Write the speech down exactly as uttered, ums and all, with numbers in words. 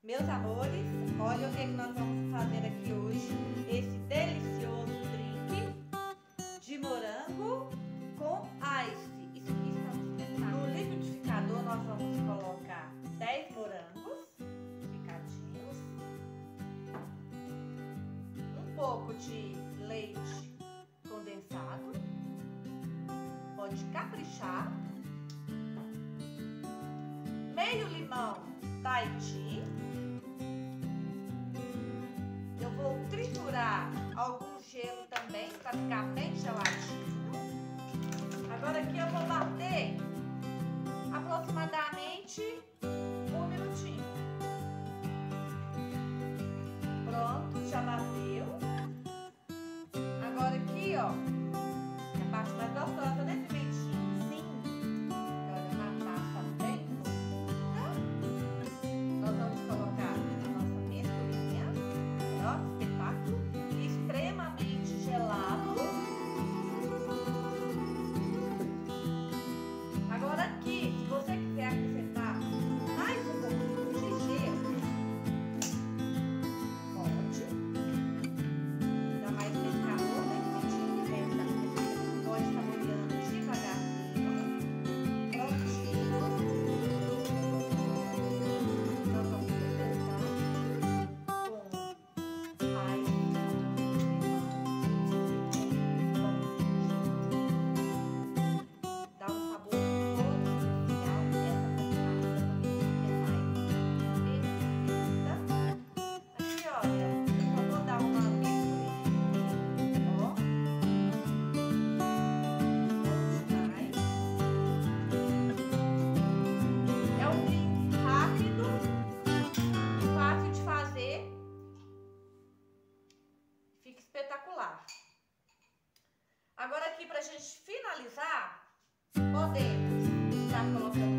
Meus amores, olha o que, é que nós vamos fazer aqui hoje. Esse delicioso drink de morango com ice. Isso aqui está no liquidificador. Nós vamos colocar dez morangos picadinhos, um pouco de leite condensado, pode caprichar, meio limão Tahiti. Eu vou triturar algum gelo também para ficar bem geladinho. Agora aqui eu vou bater aproximadamente um minutinho. Pronto, já bateu. Agora aqui, ó, a parte mais gostosa, né, pimentinho? Sim. Agora na massa bem bonita. Nós vamos colocar a nossa misturinha. Ó, espetáculo. Extremamente gelado. Agora aqui, se você quiser acrescentar mais um pouquinho de gelo, pode. Dá mais esse calor, né? Que vem, pode estar molhando devagarzinho. Prontinho. Nós vamos completar com ice. Dá um sabor todo especial. Essa combinação é mais perfeita. Aqui, olha, eu só vou dar uma misturinha. Ó. Bom demais. É um drink rápido, fácil de fazer. Fica espetacular. Agora aqui, pra gente finalizar, podemos estar colocando